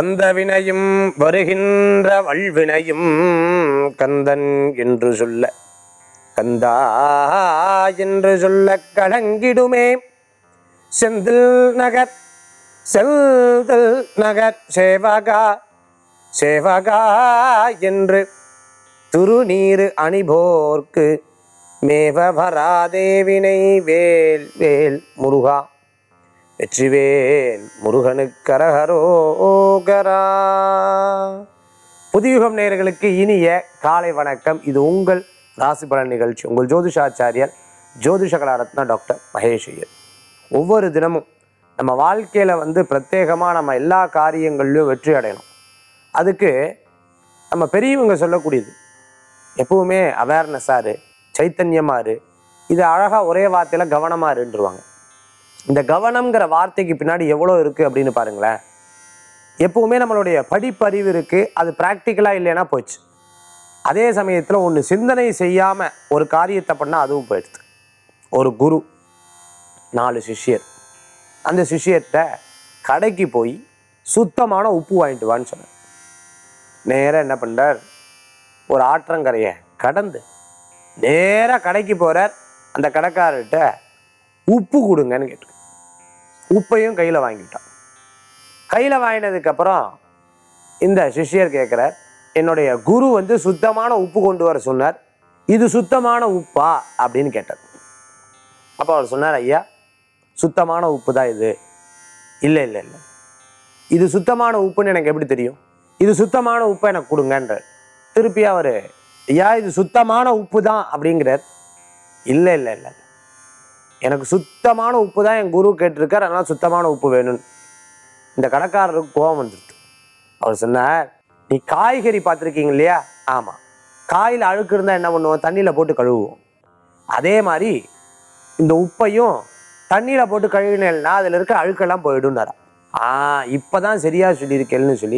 வந்த வினையும் வருகின்ற வல்வினையும் கந்தன் என்று சொல்ல கந்தா என்று சொல்ல கலங்கிடுமே செந்தில் நகர் செல்தல் நகர் சேவகா சேவகா என்று துருநீரு அணிபோர்க்கு மேவ வராதேவினை வேல் வேல் முருகா வெற்றிவேல் முருகனுக்கரகரோகரா. புதியுகம் நேயர்களுக்கு இனிய காலை வணக்கம். இது உங்கள் ராசி பலன் நிகழ்ச்சி. உங்கள் ஜோதிஷாச்சாரியர் ஜோதிஷ கலாரத்னா டாக்டர் மகேஷ் ஐயர். ஒவ்வொரு தினமும் நம்ம வாழ்க்கையில் பிரத்யேகமாக நம்ம எல்லா காரியங்கள்லையும் வெற்றி அடையணும். அதுக்கு நம்ம பெரியவங்க சொல்லக்கூடியது எப்பவுமே அவேர்னஸாரு, சைத்தன்யமாரு, இது அழகாக ஒரே வார்த்தையில் கவனமாருன்றுவாங்க. இந்த கவனம்ங்கிற வார்த்தைக்கு பின்னாடி எவ்வளோ இருக்குது அப்படின்னு பாருங்களேன். எப்பவுமே நம்மளுடைய படிப்பறிவு இருக்குது, அது ப்ராக்டிக்கலாக இல்லைன்னா போச்சு. அதே சமயத்தில் ஒன்று சிந்தனை செய்யாமல் ஒரு காரியத்தை பண்ணால் அதுவும் போயிடுது. ஒரு குரு 4 சிஷ்யர், அந்த சிஷ்யர்கிட்ட கடைக்கு போய் சுத்தமான உப்பு வாங்கிட்டு வான்னு சொன்னார். நேராக என்ன பண்ணுறார், ஒரு ஆற்றங்கரையை கடந்து நேராக கடைக்கு போகிறார். அந்த கடைக்காரர்கிட்ட உப்பு கொடுங்கன்னு கேட்டு உப்பையும் கையில் வாங்கிட்டான். கையில் வாங்கினதுக்கப்புறம் இந்த சிஷ்யர் கேட்குறார், என்னுடைய குரு சுத்தமான உப்பு கொண்டு வர சொன்னார், இது சுத்தமான உப்பா அப்படின்னு கேட்டார். அப்போ அவர் சொன்னார், ஐயா சுத்தமான உப்பு தான் இது. இல்லை இல்லை இல்லை, இது சுத்தமான உப்புன்னு எனக்கு எப்படி தெரியும், இது சுத்தமான உப்பை எனக்கு கொடுங்கன்ற. திருப்பி அவர், ஐயா இது சுத்தமான உப்பு தான் அப்படிங்கிறார். இல்லை இல்லை இல்லை, எனக்கு சுத்தமான உப்பு தான் என் குரு கேட்டிருக்கார், அதனால் சுத்தமான உப்பு வேணும்னு. இந்த கடைக்காரருக்கு கோபம் வந்துடுது. அவர் சொன்னார், நீ காய்கறி பார்த்துருக்கீங்க இல்லையா? ஆமாம், காயில் அழுக்கு இருந்தால் என்ன பண்ணுவோம், தண்ணியில் போட்டு கழுவுவோம். அதே மாதிரி இந்த உப்பையும் தண்ணியில் போட்டு கழுவினேன்னா அதில் இருக்க அழுக்கெல்லாம் போயிடும்னாரா. இப்போ தான் சரியாக சொல்லியிருக்கேன்னு சொல்லி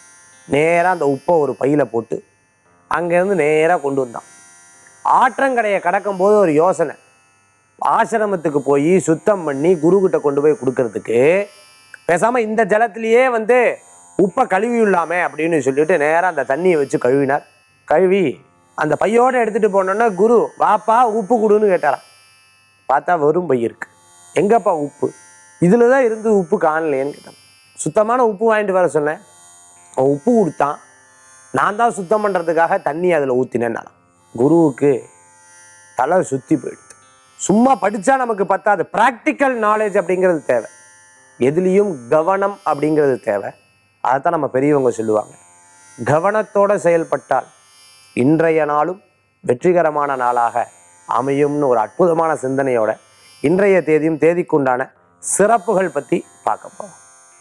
நேராக அந்த உப்பை ஒரு பையில் போட்டு அங்கேருந்து நேராக கொண்டு வந்தான். ஆற்றங்கடையை கடக்கும் போது ஒரு யோசனை, ஆசிரமத்துக்கு போய் சுத்தம் பண்ணி குருக்கிட்ட கொண்டு போய் கொடுக்கறதுக்கு பேசாமல் இந்த ஜலத்திலேயே உப்பை கழுவி விடலாமே அப்படின்னு சொல்லிட்டு நேராக அந்த தண்ணியை வச்சு கழுவினார். கழுவி அந்த பையோடு எடுத்துகிட்டு போனோன்னா குரு, வாப்பா உப்பு கொடுன்னு கேட்டாராம். பார்த்தா வெறும் பை இருக்கு. எங்கப்பா உப்பு? இதில் தான் இருந்து உப்பு காணலையேன்னு கேட்டான். சுத்தமான உப்பு வாங்கிட்டு வர சொன்னேன், அவன் உப்பு கொடுத்தான், நான் தான் சுத்தம் பண்ணுறதுக்காக தண்ணி அதில் ஊற்றினேன்னாலாம். குருவுக்கு தலை சுற்றி போயிடுது. சும்மா படித்தா நமக்கு பத்தாது, ப்ராக்டிக்கல் நாலேஜ் அப்படிங்கிறது தேவை. எதுலேயும் கவனம் அப்படிங்கிறது தேவை. அதைத்தான் நம்ம பெரியவங்க சொல்லுவாங்க, கவனத்தோடு செயல்பட்டால் இன்றைய நாளும் வெற்றிகரமான நாளாக அமையும்னு ஒரு அற்புதமான சிந்தனையோட இன்றைய தேதியும் தேதிக்குண்டான சிறப்புகள் பற்றி பார்க்க போகிறோம்.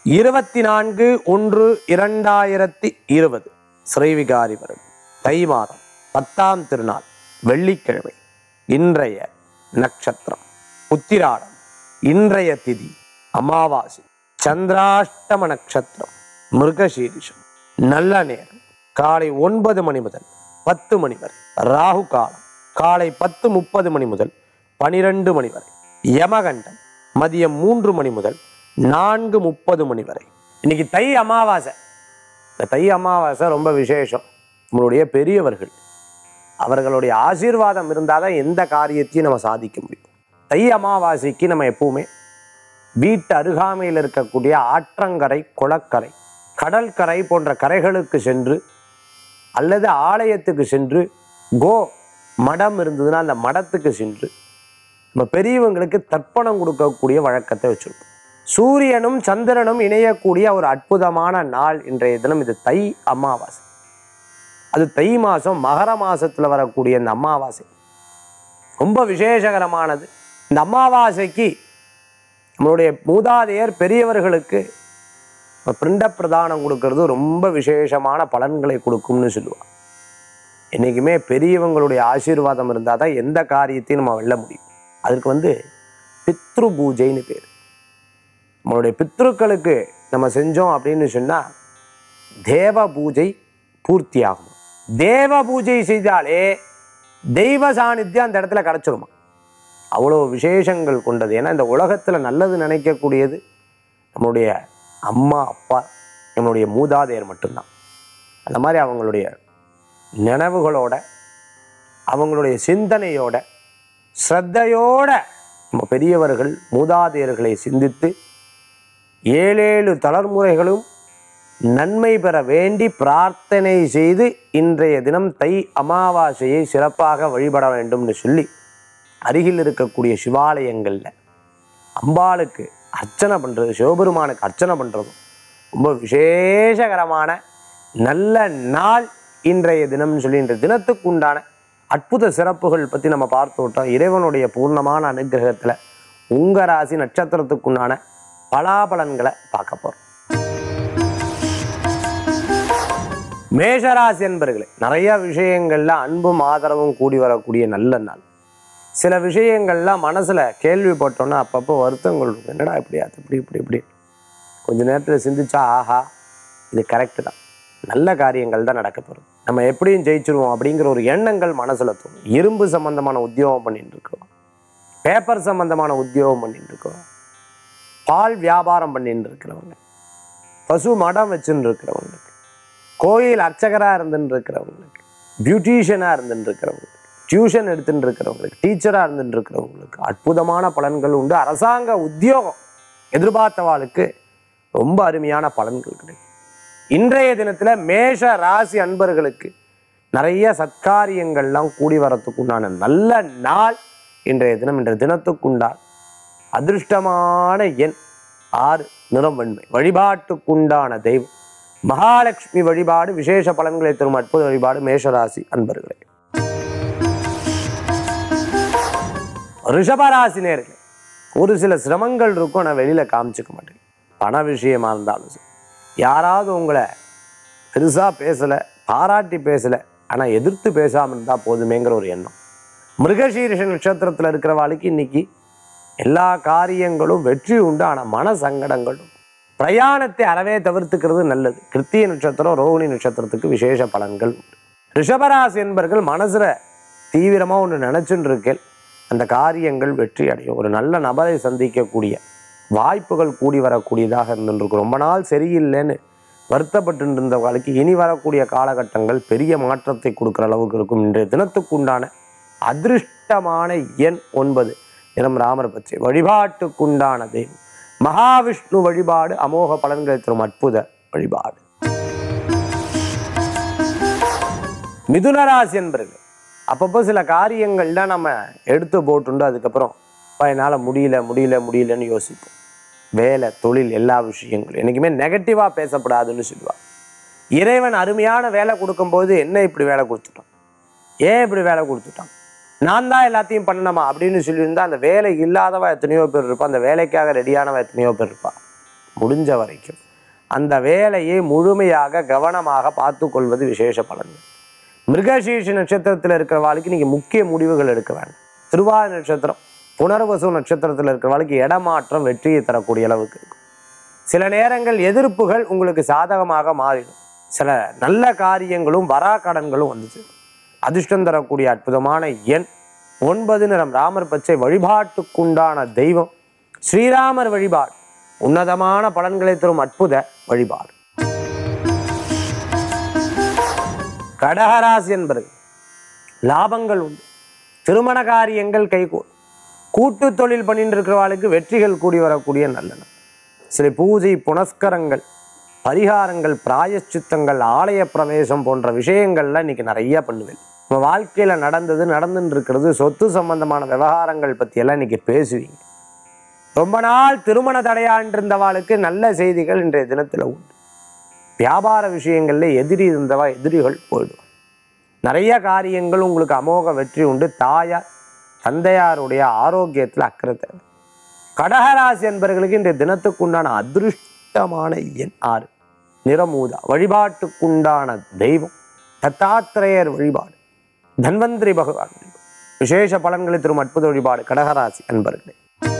24/1/2020 ஸ்ரீவிகாரி வருடம் தை மாதம் 10ஆம் திருநாள் வெள்ளிக்கிழமை. இன்றைய நட்சத்திரம் உத்திராடம். இன்றைய திதி அமாவாசை. சந்திராஷ்டம நட்சத்திரம் மிருகசீரிஷம். நல்ல நேரம் காலை 9 மணி முதல் 10 மணி வரை. ராகு காலம் காலை 10:30 மணி முதல் 12 மணி வரை. யமகண்டம் மதியம் 3 மணி முதல் 4:30 மணி வரை. இன்னைக்கு தை அமாவாசை. இந்த தை அமாவாசை ரொம்ப விசேஷம். நம்மளுடைய பெரியவர்கள் அவர்களுடைய ஆசீர்வாதம் இருந்தால் தான் எந்த காரியத்தையும் நம்ம சாதிக்க முடியும். தை அமாவாசைக்கு நம்ம எப்பவுமே வீட்டு அருகாமையில் இருக்கக்கூடிய ஆற்றங்கரை, குளக்கரை, கடற்கரை போன்ற கரைகளுக்கு சென்று அல்லது ஆலயத்துக்கு சென்று, கோ மடம் இருந்ததுன்னா அந்த மடத்துக்கு சென்று நம்ம பெரியவங்களுக்கு தர்ப்பணம் கொடுக்கக்கூடிய வழக்கத்தை வச்சிருக்கோம். சூரியனும் சந்திரனும் இணையக்கூடிய ஒரு அற்புதமான நாள் இன்றைய தினம். இது தை அமாவாசை. அது தை மாதம் மகர மாதத்தில் வரக்கூடிய இந்த அமாவாசை ரொம்ப விசேஷகரமானது. இந்த அமாவாசைக்கு நம்மளுடைய மூதாதையர் பெரியவர்களுக்கு பிண்ட பிரதானம் கொடுக்கறது ரொம்ப விசேஷமான பலன்களை கொடுக்கும்னு சொல்லுவாங்க. என்றைக்குமே பெரியவங்களுடைய ஆசீர்வாதம் இருந்தால் தான் எந்த காரியத்தையும் நம்ம வெல்ல முடியும். அதற்கு பித்ரு பூஜைன்னு பேர். நம்மளுடைய பித்ருக்களுக்கு நம்ம செஞ்சோம் அப்படின்னு சொன்னால் தேவ பூஜை பூர்த்தி ஆகும். தேவ பூஜை செய்தாலே தெய்வ சாநித்தியம் அந்த இடத்துல கிடச்சிருமா. அவ்வளோ விசேஷங்கள் கொண்டது. ஏன்னா இந்த உலகத்தில் நல்லது நினைக்கக்கூடியது நம்முடைய அம்மா அப்பா, நம்மளுடைய மூதாதையர் மட்டும்தான். அந்த மாதிரி அவங்களுடைய நினைவுகளோட, அவங்களுடைய சிந்தனையோட, ஸ்ரத்தையோட நம்ம பெரியவர்கள் மூதாதையர்களை சிந்தித்து 7 தலைமுறைகளும் நன்மை பெற வேண்டி பிரார்த்தனை செய்து இன்றைய தினம் தை அமாவாசையை சிறப்பாக வழிபட வேண்டும்னு சொல்லி அருகில் இருக்கக்கூடிய சிவாலயங்களில் அம்பாளுக்கு அர்ச்சனை பண்ணுறது, சிவபெருமானுக்கு அர்ச்சனை பண்ணுறதும் ரொம்ப விசேஷகரமான நல்ல நாள் இன்றைய தினம்னு சொல்லி இன்றைய தினத்துக்கு உண்டான அற்புத சிறப்புகள் பற்றி நம்ம பார்த்து விட்டோம். இறைவனுடைய பூர்ணமான அனுகிரகத்தில் உங்கள் ராசி நட்சத்திரத்துக்குண்டான பலாபலன்களை பார்க்க போகிறோம். மேஷராசி என்பர்களே, நிறைய விஷயங்கள்ல அன்பும் ஆதரவும் கூடி வரக்கூடிய நல்ல நாள். சில விஷயங்கள்லாம் மனசில் கேள்விப்பட்டோன்னா அப்பப்போ வருத்தங்கள் இருக்கும். என்னடா இப்படி அது இப்படி கொஞ்ச நேரத்தில் சிந்திச்சா ஆஹா இது கரெக்டு தான், நல்ல காரியங்கள் தான் நடக்க போகிறது, நம்ம எப்படியும் ஜெயிச்சிருவோம் அப்படிங்கிற ஒரு எண்ணங்கள் மனசில் தோணும். இரும்பு சம்பந்தமான உத்தியோகம் பண்ணிட்டு இருக்கோம், பேப்பர் சம்பந்தமான உத்தியோகம் பண்ணிட்டு இருக்கோம், பால் வியாபாரம் பண்ணிட்டு இருக்கிறவங்க, பசு மடம் வச்சுன்னு இருக்கிறவங்களுக்கு, கோயில் அர்ச்சகராக இருந்துட்டு இருக்கிறவங்களுக்கு, பியூட்டிஷியனாக இருந்துட்டு இருக்கிறவங்களுக்கு, டியூஷன் எடுத்துட்டு இருக்கிறவங்களுக்கு, டீச்சராக இருந்துட்டு இருக்கிறவங்களுக்கு அற்புதமான பலன்கள் உண்டு. அரசாங்க உத்தியோகம் எதிர்பார்த்தவாளுக்கு ரொம்ப அருமையான பலன்கள் கிடைக்கும். இன்றைய தினத்தில் மேஷ ராசி அன்பர்களுக்கு நிறைய சத்காரியங்கள்லாம் கூடி வரத்துக்குண்டான நல்ல நாள் இன்றைய தினம். இன்றைய தினத்துக்குண்டான அதிர்ஷ்டமான எண் 6, நிறம் வெண்மை. வழிபாட்டுக்குண்டான தெய்வம் மகாலட்சுமி வழிபாடு விசேஷ பலன்களை தரும் அற்புத வழிபாடு மேஷராசி அன்பர்களே. ரிஷபராசி நேர்களே, ஒரு சில சிரமங்கள் இருக்கும், நான் வெளியில் காமிச்சிக்க மாட்டேன். பண விஷயமா இருந்தாலும் சரி, யாராவது உங்களை பெருசாக பேசலை, பாராட்டி பேசலை, ஆனால் எதிர்த்து பேசாமல் இருந்தால் போதுமேங்கிற ஒரு எண்ணம். மிருகசீரிஷ நட்சத்திரத்தில் இருக்கிறவாளுக்கு இன்னைக்கு எல்லா காரியங்களும் வெற்றி உண்டு. ஆனால் மன சங்கடங்களும், பிரயாணத்தை அறவே தவிர்த்துக்கிறது நல்லது. கிருத்திய நட்சத்திரம், ரோகிணி நட்சத்திரத்துக்கு விசேஷ பலன்கள் உண்டு. ரிஷபராசி என்பர்கள் மனசுல தீவிரமாக ஒன்று நினச்சுன்னு இருக்கேன், அந்த காரியங்கள் வெற்றி அடையும். ஒரு நல்ல நபரை சந்திக்கக்கூடிய வாய்ப்புகள் கூடி வரக்கூடியதாக இருந்துருக்கு. ரொம்ப நாள் சரியில்லைன்னு வருத்தப்பட்டு இருந்த வாழ்க்கை இனி வரக்கூடிய காலகட்டங்கள் பெரிய மாற்றத்தை கொடுக்குற அளவுக்கு இருக்கும். இன்றைய தினத்துக்குண்டான அதிர்ஷ்டமான எண் 9, நிறம் ராமர் பச்சை. வழிபாட்டுக்குண்டான தெய்வம் மகாவிஷ்ணு வழிபாடு அமோக பலன்களை தரும் அற்புத வழிபாடு. மிதுனராசி என்பர்கள் அப்பப்போ சில காரியங்கள்லாம் நம்ம எடுத்து போட்டுண்டு அதுக்கப்புறம் என்னால் முடியலன்னு யோசிப்போம். வேலை, தொழில், எல்லா விஷயங்களும் என்றைக்குமே நெகட்டிவாக பேசப்படாதுன்னு சொல்லுவாள். இறைவன் அருமையான வேலை கொடுக்கும்போது என்ன இப்படி வேலை கொடுத்துட்டான், ஏன் இப்படி வேலை கொடுத்துட்டான், நான் தான் எல்லாத்தையும் பண்ணணுமா அப்படின்னு சொல்லியிருந்தால் அந்த வேலை இல்லாதவா எத்தனையோ பேர் இருப்பாள், அந்த வேலைக்காக ரெடியானவா எத்தனையோ பேர் இருப்பாள். முடிஞ்ச வரைக்கும் அந்த வேலையை முழுமையாக கவனமாக பார்த்து கொள்வது விசேஷ பலன்கள். மிருகசீரிஷ நட்சத்திரத்தில் இருக்கிறவாளுக்கு இன்றைக்கி முக்கிய முடிவுகள் எடுக்க வேண்டாம். திருவாதிரை நட்சத்திரம், புனர்வசு நட்சத்திரத்தில் இருக்கிறவாளுக்கு இடமாற்றம் வெற்றியை தரக்கூடிய அளவுக்கு இருக்கும். சில நேரங்கள் எதிர்ப்புகள் உங்களுக்கு சாதகமாக மாறிடும். சில நல்ல காரியங்களும் வராக்கடன்களும் வந்துச்சு. அதிர்ஷ்டம் தரக்கூடிய அற்புதமான எண் 9, நிறம் ராமர் பச்சை. வழிபாட்டுக்குண்டான தெய்வம் ஸ்ரீராமர் வழிபாடு உன்னதமான பலன்களை தரும் அற்புத வழிபாடு. கடகராசி என்பது லாபங்கள் உண்டு, திருமண காரியங்கள் கைகூடும், கூட்டு தொழில் பண்ணிட்டு இருக்கிறவாளுக்கு வெற்றிகள் கூடி வரக்கூடிய நல்ல நாள். சில பூஜை புனஸ்கரங்கள், பரிகாரங்கள், பிராயச்சித்தங்கள், ஆலய பிரவேசம் போன்ற விஷயங்கள்லாம் இன்னைக்கு நிறைய பண்ணுவேன். நம்ம வாழ்க்கையில் நடந்துட்டு இருக்கிறது, சொத்து சம்பந்தமான விவகாரங்கள் பற்றியெல்லாம் இன்னைக்கு பேசுவீங்க. ரொம்ப நாள் திருமண தடையாண்டிருந்தவாளுக்கு நல்ல செய்திகள் இன்றைய தினத்தில் உண்டு. வியாபார விஷயங்களில் எதிரி இருந்தவா எதிரிகள் போயிடுவாங்க. நிறைய காரியங்கள் உங்களுக்கு அமோக வெற்றி உண்டு. தாயார் தந்தையாருடைய ஆரோக்கியத்தில் அக்கறை தேவை. கடகராசி என்பவர்களுக்கு இன்றைய தினத்துக்குண்டான அதிருஷ்டமான எண் 6, நிறமூதா. வழிபாட்டுக்குண்டான தெய்வம் தத்தாத்திரேயர் வழிபாடு, தன்வந்திரி பகவான் வழிபாடு விசேஷ பலன்களை தரும் அற்புத வழிபாடு. கடகராசி என்பவர்களே.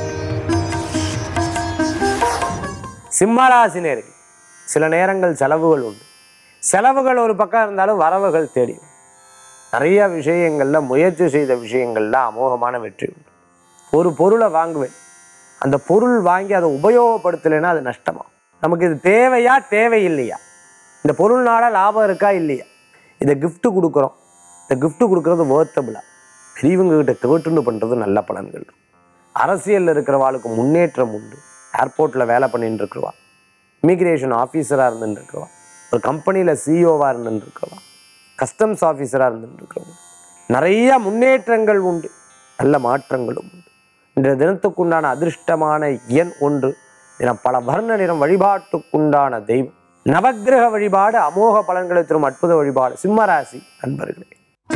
சிம்மராசி நேர்கள் சில நேரங்கள் செலவுகள் உண்டு. செலவுகள் ஒரு பக்கம் இருந்தாலும் வரவுகள் தேடி நிறைய விஷயங்கள்ல முயற்சி செய்த விஷயங்கள்ல அமோகமான வெற்றி உண்டு. ஒரு பொருளை வாங்குவேன், அந்த பொருள் வாங்கி அதை உபயோகப்படுத்தலைன்னா அது நஷ்டமா. நமக்கு இது தேவையா தேவையில்லையா, இந்த பொருள்னால லாபம் இருக்கா இல்லையா, இதை gift கொடுக்குறோம், இந்த gift கொடுக்கறது வேர்த்தபிளா, பெரியவங்க கிட்ட கேட்டுன்னு பண்ணுறது நல்ல பலன்கள். அரசியலில் இருக்கிறவாளுக்கு முன்னேற்றம் உண்டு. ஏர்போர்ட்டில் வேலை பண்ணிட்டு இருக்கிறவா, இமிக்ரேஷன் ஆஃபீஸராக இருந்துட்டு இருக்கிறவா, ஒரு கம்பெனியில் சிஇஓவாக இருந்துட்டு இருக்கிறவா, கஸ்டம்ஸ் ஆஃபீஸராக இருந்துட்டு இருக்கிறவங்க நிறைய முன்னேற்றங்கள் உண்டு, நல்ல மாற்றங்களும் உண்டு. இன்றைய தினத்துக்குண்டான அதிர்ஷ்டமான எண் 1. தினம் பல வர்ண நிறம். வழிபாட்டுக்குண்டான தெய்வம் நவக்கிரக வழிபாடு. அமோக பலன்களை தரும் அற்புத வழிபாடு. சிம்மராசி அன்பர்களே.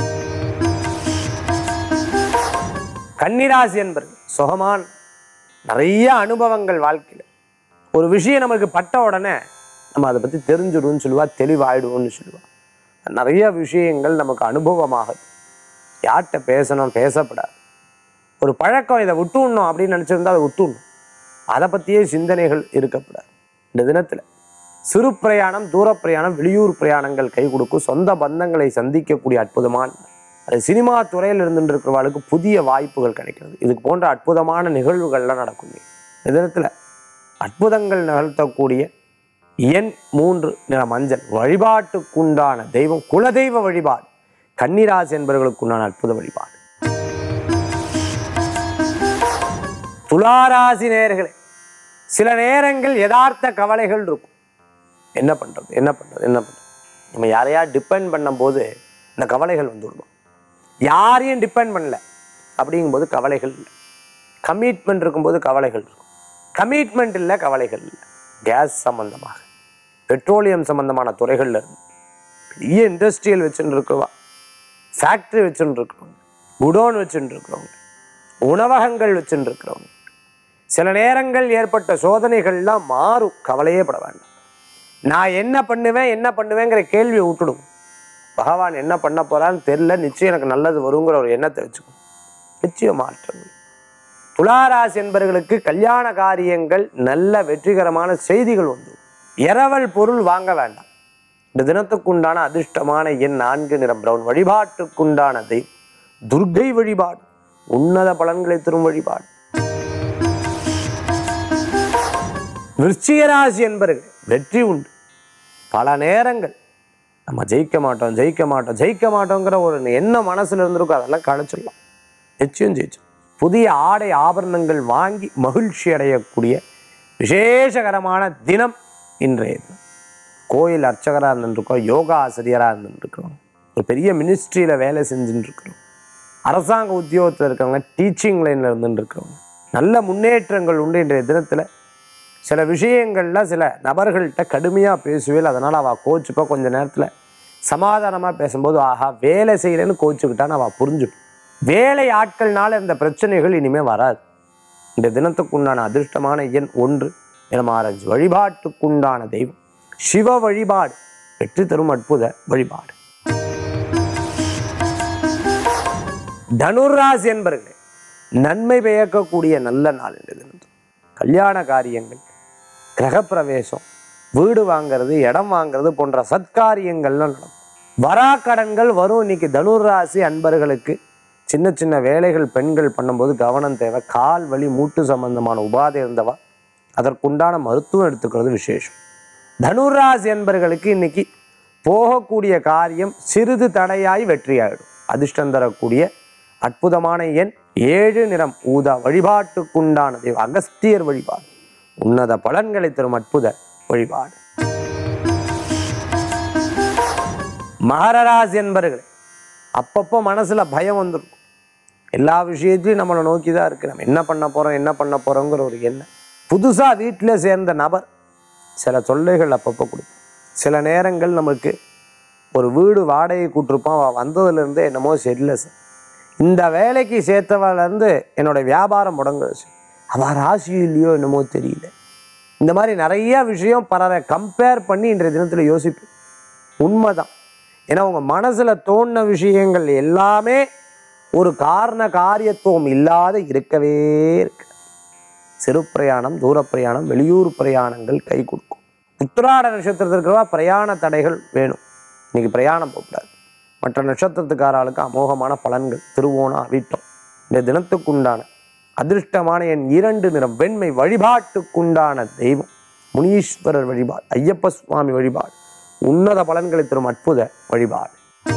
கன்னிராசி அன்பர்கள் சுகமான நிறைய அனுபவங்கள் வாழ்க்கையில். ஒரு விஷயம் நமக்கு பட்ட உடனே நம்ம அதை பற்றி தெரிஞ்சிடும்னு சொல்லுவா, தெளிவாயிடுவோம்னு சொல்லுவா. நிறைய விஷயங்கள் நமக்கு அனுபவமாகுது. யார்கிட்ட பேசணும், பேசப்படாது. ஒரு பழக்கம், இதை விட்டுடணும் அப்படின்னு நினச்சிருந்தா அதை விட்டுடணும். அதை பற்றியே சிந்தனைகள் இருக்கப்படாது. இந்த தினத்தில் சிறு பிரயாணம், தூர பிரயாணம், வெளியூர் பிரயாணங்கள் கை கொடுக்கும். சொந்த பந்தங்களை சந்திக்கக்கூடிய அற்புதமான, அது சினிமா துறையில் இருந்துட்டு இருக்கிறவர்களுக்கு புதிய வாய்ப்புகள் கிடைக்கிறது. இதுக்கு போன்ற அற்புதமான நிகழ்வுகள்லாம் நடக்கும். இந்த தினத்தில் அற்புதங்கள் நிகழ்த்தக்கூடிய எண் 3 நிற மஞ்சள். வழிபாட்டுக்குண்டான தெய்வம் குலதெய்வ வழிபாடு. கன்னிராசி என்பவர்களுக்குண்டான அற்புத வழிபாடு. துளாராசி நேயர்களே, சில நேரங்கள் யதார்த்த கவலைகள் இருக்கும். என்ன பண்றது என்ன பண்றது என்ன பண்றது, நம்ம யாரையா டிபெண்ட் பண்ணும் போது இந்த கவலைகள் வந்துவிடுவோம். யாரையும் டிபெண்ட் பண்ணல அப்படிங்கும்போது கவலைகள் இல்லை. கமிட்மெண்ட் இருக்கும்போது கவலைகள் இருக்கும். கமிட்மெண்ட் இல்லை, கவலைகள் இல்லை. கேஸ் சம்பந்தமாக, பெட்ரோலியம் சம்பந்தமான துறைகள்ல இருந்து பெரிய இண்டஸ்ட்ரியல் வச்சுட்டு இருக்கிறவா, ஃபேக்ட்ரி வச்சுட்டு இருக்கிறவங்க, குடோன் வச்சுட்டு இருக்கிறவங்க, உணவகங்கள் வச்சுட்டு இருக்கிறவங்க, சில நேரங்கள் ஏற்பட்ட சோதனைகள்லாம் மாறும். கவலையே பட வேண்டாம். நான் என்ன பண்ணுவேங்கிற கேள்வியை விட்டுடும். பகவான் என்ன பண்ண போறான்னு தெரியல, நிச்சயம் எனக்கு நல்லது வருங்கிற ஒரு எண்ணத்தை வச்சுக்கும். நிச்சயம் மாற்றங்கள். துளாராசி என்பவர்களுக்கு கல்யாண காரியங்கள் நல்ல வெற்றிகரமான செய்திகள் வந்து. இரவல் பொருள் வாங்க வேண்டாம். இந்த தினத்துக்குண்டான அதிர்ஷ்டமான எண் 4 நிறம் பிரவுன். வழிபாட்டுக்குண்டான தெய்வம் துர்க்கை வழிபாடு. உன்னத பலன்களை தரும் வழிபாடு. விருச்சிகராசி என்பவர்கள் வெற்றி உண்டு. பல நேரங்கள் நம்ம ஜெயிக்க மாட்டோங்கிற ஒரு எண்ணம் மனசுல இருந்திருக்கும். அதெல்லாம் கழிச்சிடலாம். நிச்சயம் ஜெயிச்சோம். புதிய ஆடை ஆபரணங்கள் வாங்கி மகிழ்ச்சி அடையக்கூடிய விசேஷகரமான தினம் இன்றைய தினம். கோயில் அர்ச்சகராக இருந்துருக்கோம், யோகா ஆசிரியராக இருந்துருக்கிறோம், ஒரு பெரிய மினிஸ்ட்ரியில் வேலை செஞ்சுட்டு இருக்கிறோம், அரசாங்க உத்தியோகத்தில் இருக்கிறவங்க, டீச்சிங் லைனில் இருந்துட்டு இருக்கிறவங்க, நல்ல முன்னேற்றங்கள் உண்டு. இன்றைய தினத்தில் சில விஷயங்கள்லாம் சில நபர்கள்ட்ட கடுமையாக பேசுவேல். அதனால் அவள் கோச்சுப்பா. கொஞ்ச நேரத்தில் சமாதானமாக பேசும்போது ஆஹா வேலை செய்யலைன்னு கோச்சுக்கிட்டான்னு அவள் புரிஞ்சுப்பா. வேலை ஆட்கள்னால இந்த பிரச்சனைகள் இனிமேல் வராது. இந்த தினத்துக்குண்டான அதிர்ஷ்டமான எண் 1 நிறம் ஆரஞ்சு. வழிபாட்டுக்குண்டான தெய்வம் சிவ வழிபாடு. வெற்றி தரும் அற்புத வழிபாடு. தனுராசி என்பவர்களே, நன்மை பயக்கக்கூடிய நல்ல நாள் இந்த தினம். கல்யாண காரியங்கள், கிரகப்பிரவேசம், வீடு வாங்கிறது, இடம் வாங்கிறது போன்ற சத்காரியங்கள்லாம் நடக்கும். வராக்கடன்கள் வரும். இன்னைக்கு தனுராசி அன்பர்களுக்கு சின்ன சின்ன வேலைகள் பெண்கள் பண்ணும்போது கவனம் தேவை. கால் வலி, மூட்டு சம்பந்தமான உபாதை இருந்தவா அதற்குண்டான மருத்துவம் எடுத்துக்கிறது விசேஷம். தனுராசி அன்பர்களுக்கு இன்னைக்கு போகக்கூடிய காரியம் சிறிது தடையாய் வெற்றியாயிடும். அதிர்ஷ்டம் தரக்கூடிய அற்புதமான எண் 7 நிறம் ஊதா. வழிபாட்டுக்குண்டான தெய்வம் அகஸ்தியர் வழிபாடு. உன்னத பலன்களை தரும் அற்புத வழிபாடு. மகரராசி என்பவர்களே, அப்பப்போ மனசுல பயம் வந்துடும். எல்லா விஷயத்தையும் நம்மளை நோக்கி தான் இருக்கு. நம்ம என்ன பண்ண போறோங்கிற ஒரு எண்ணம். புதுசா வீட்டில் சேர்ந்த நபர் சில தொல்லைகள் அப்பப்போ கொடுக்கும். சில நேரங்கள் நமக்கு ஒரு வீடு வாடகை கூட்டிருப்பான். வந்ததுலேருந்தே என்னமோ சரியில்லை சார், இந்த வேலைக்கு சேர்த்தவர்லேருந்து என்னோட வியாபாரம் முடங்குச்சு, அவள் ராசி இல்லையோ என்னமோ தெரியல. இந்த மாதிரி நிறைய விஷயம் பலரை கம்பேர் பண்ணி இன்றைய தினத்தில் யோசிப்பேன். உண்மைதான். ஏன்னா உங்கள் மனசில் தோணின விஷயங்கள் எல்லாமே ஒரு காரண காரியத்துவம் இல்லாத இருக்கவே இருக்கு. சிறு பிரயாணம், தூர பிரயாணம், வெளியூர் பிரயாணங்கள் கை கொடுக்கும். உத்திராட நட்சத்திரத்திற்குவா பிரயாண தடைகள் வேணும். இன்னைக்கு பிரயாணம் போகக்கூடாது. மற்ற நட்சத்திரத்துக்காரர்களுக்கு அமோகமான பலன்கள். திருவோணம், அவிட்டம். இந்த தினத்துக்குண்டான அதிர்ஷ்டமான என் 2 நிறம் வெண்மை. வழிபாட்டுக்குண்டான தெய்வம் முனீஸ்வரர் வழிபாடு, ஐயப்ப சுவாமி வழிபாடு உன்னத பலன்களை தரும் அற்புத வழிபாடு.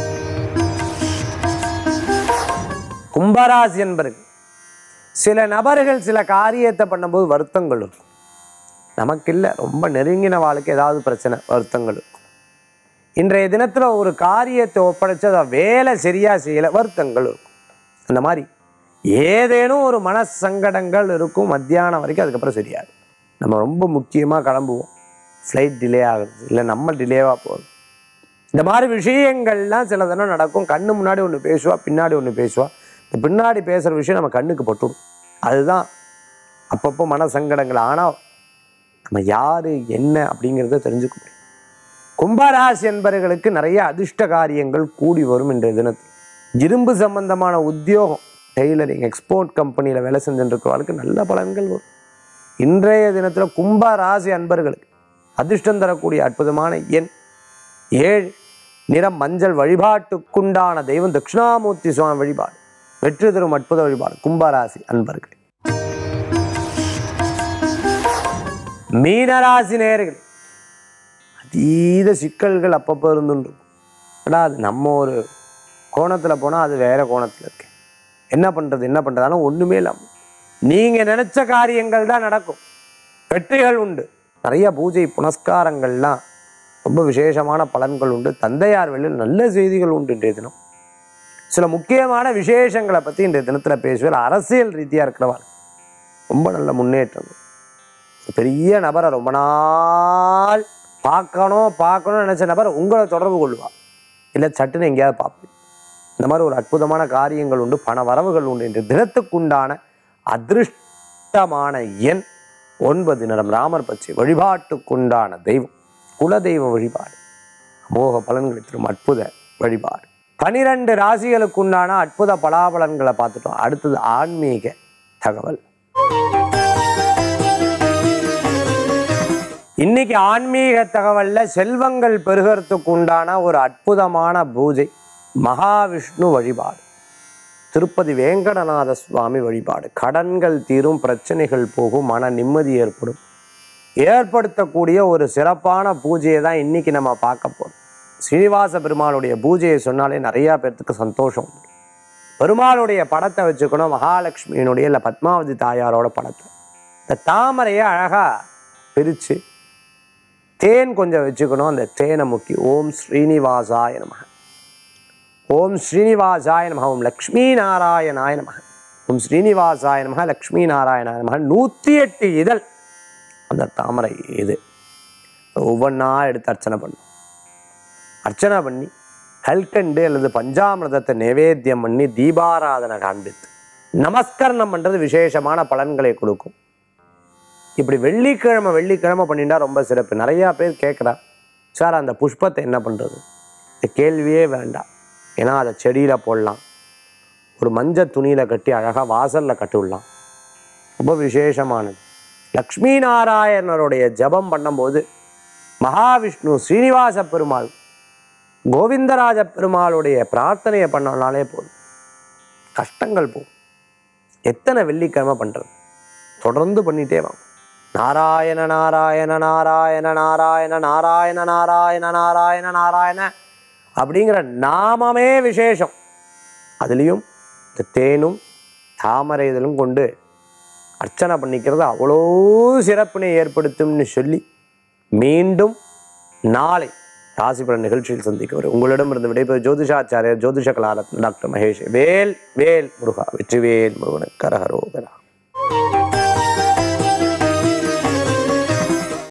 கும்பராசி என்பர்கள், சில நபர்கள் சில காரியத்தை பண்ணும்போது வருத்தங்கள் இருக்கும். நமக்கு இல்லை, ரொம்ப நெருங்கின வாழ்க்கை ஏதாவது பிரச்சனை, வருத்தங்கள் இருக்கும். இன்றைய தினத்தில் ஒரு காரியத்தை ஒப்படைச்சு அதை வேலை சரியாக செய்யலை, வருத்தங்கள் இருக்கும். அந்த மாதிரி ஏதேனும் ஒரு மன சங்கடங்கள் இருக்கும் மத்தியானம் வரைக்கும், அதுக்கப்புறம் சரியாது. நம்ம ரொம்ப முக்கியமாக கிளம்புவோம், ஃப்ளைட் டிலே ஆகுது, இல்லை நம்ம டிலேவாக போகுது. இந்த மாதிரி விஷயங்கள்லாம் சில தினம் நடக்கும். கண்ணு முன்னாடி ஒன்று பேசுவா, பின்னாடி ஒன்று பேசுவா. இந்த பின்னாடி பேசுகிற விஷயம் நம்ம கண்ணுக்கு பட்டுடும். அதுதான் அப்பப்போ மன சங்கடங்கள். ஆனால் நம்ம யார் என்ன அப்படிங்கிறத தெரிஞ்சுக்க முடியும். கும்பராசி என்பவர்களுக்கு நிறைய அதிர்ஷ்ட காரியங்கள் கூடி வரும். இன்றைய தினத்தில் இரும்பு சம்பந்தமான உத்தியோகம், டெய்லரிங், எக்ஸ்போர்ட் கம்பெனியில் வேலை செஞ்சுருக்கிறவர்களுக்கு நல்ல பலன்கள் வரும். இன்றைய தினத்தில் கும்பராசி அன்பர்களுக்கு அதிர்ஷ்டம் தரக்கூடிய அற்புதமான எண் 7, நிறம் மஞ்சள். வழிபாட்டுக்குண்டான தெய்வம் தட்சிணாமூர்த்தி சுவாமி வழிபாடு வெற்றி தரும் அற்புத வழிபாடு. கும்பராசி அன்பர்கள். மீனராசி நேயர்கள், அதீத சிக்கல்கள் அப்பப்போ இருந்துண்டு. ஆனால் அது நம்ம ஒரு கோணத்தில் போனால் அது வேற கோணத்தில் இருக்கு. என்ன பண்ணுறது ஆனால் ஒன்றுமே இல்லாமல் நீங்கள் நினச்ச காரியங்கள் தான் நடக்கும், வெற்றிகள் உண்டு. நிறைய பூஜை புனஸ்காரங்கள்லாம் ரொம்ப விசேஷமான பலன்கள் உண்டு. தந்தையார் வெளியில் நல்ல செய்திகள் உண்டு. இன்றைய தினம் சில முக்கியமான விசேஷங்களை பற்றி இன்றைய தினத்தில் பேசுவேன். அரசியல் ரீதியாக இருக்கிறவாள் ரொம்ப நல்ல முன்னேற்றம். பெரிய நபரை ரொம்ப நாள் பார்க்கணும்னு நினச்ச நபர் உங்களை தொடர்பு கொள்வார், இல்லை சட்டுன்னு எங்கேயாவது பார்ப்பேன். இந்த மாதிரி ஒரு அற்புதமான காரியங்கள் உண்டு, பண வரவுகள் உண்டு. இன்று தினத்துக்குண்டான அதிருஷ்டமான எண் 9, நிறம் ராமர் பச்சை. வழிபாட்டுக்குண்டான தெய்வம் குலதெய்வ வழிபாடு அமோக பலன்களை தரும் அற்புத வழிபாடு. 12 ராசிகளுக்குண்டான அற்புத பலாபலன்களை பார்த்துட்டோம். அடுத்தது ஆன்மீக தகவல். இன்னைக்கு ஆன்மீக தகவல்ல செல்வங்கள் பெருகிறதுக்கு உண்டான ஒரு அற்புதமான பூஜை மகாவிஷ்ணு வழிபாடு, திருப்பதி வேங்கடநாத சுவாமி வழிபாடு. கடன்கள் தீரும், பிரச்சனைகள் போகும், மன நிம்மதி ஏற்படுத்தக்கூடிய ஒரு சிறப்பான பூஜையை தான் இன்னைக்கு நம்ம பார்க்க போறோம். ஸ்ரீனிவாச பெருமாளுடைய பூஜையை சொன்னாலே நிறையா பேர்த்துக்கு சந்தோஷம். பெருமாளுடைய படத்தை வச்சுக்கணும், மகாலட்சுமியினுடைய இல்லை பத்மாவதி தாயாரோட படத்தை. இந்த தாமரையை அழகாக பிரித்து தேன் கொஞ்சம் வச்சுக்கணும். அந்த தேனை முக்கி ஓம் ஸ்ரீனிவாசாய நமக, ஓம் ஸ்ரீனிவாசாய நமக, ஓம் லக்ஷ்மி நாராயணாய நமக, ஓம் ஸ்ரீனிவாசாய நமக, லக்ஷ்மி நாராயணாய நமக. 108 இதழ் அந்த தாமரை இது ஒவ்வொன்றா எடுத்து அர்ச்சனை பண்ணும். அர்ச்சனை பண்ணி கல்கண்டு அல்லது பஞ்சாமிரதத்தை நைவேத்தியம் பண்ணி தீபாராதனை காண்பித்து நமஸ்கரணம் பண்ணுறது விசேஷமான பலன்களை கொடுக்கும். இப்படி வெள்ளிக்கிழமை பண்ணிட்டா ரொம்ப சிறப்பு. நிறையா பேர் கேட்குறா, சார் அந்த புஷ்பத்தை என்ன பண்ணுறது? இந்த கேள்வியே வேண்டாம். ஏன்னா அதை செடியில் போடலாம், ஒரு மஞ்சள் துணியில் கட்டி அழகாக வாசலில் கட்டி விடலாம். ரொம்ப விசேஷமானது. லக்ஷ்மி நாராயணருடைய ஜபம் பண்ணும்போது மகாவிஷ்ணு, ஸ்ரீனிவாச பெருமாள், கோவிந்தராஜ பெருமாளுடைய பிரார்த்தனையை பண்ணனாலே போதும், கஷ்டங்கள் போகும். எத்தனை வெள்ளிக்கிழமை பண்ணுறது? தொடர்ந்து பண்ணிகிட்டே வாங்க. நாராயண நாராயண நாராயண நாராயண நாராயண நாராயண நாராயண நாராயண அப்படிங்கிற நாமமே விசேஷம். அதுலேயும் இந்த தேனும் தாமரை இதழும் கொண்டு அர்ச்சனை பண்ணிக்கிறது அவ்வளோ சிறப்பினை ஏற்படுத்தும்னு சொல்லி மீண்டும் நாளை ராசி பலன் நிகழ்ச்சியில் சந்திக்க வரும் உங்களிடமிருந்து விடைபெறும் ஜோதிஷாச்சாரியர் ஜோதிஷ கலாரத்ன டாக்டர் மகேஷ். வேல் வேல் முருகா, வெற்றிவேல் முருகனுக்கு கரகரோகரா.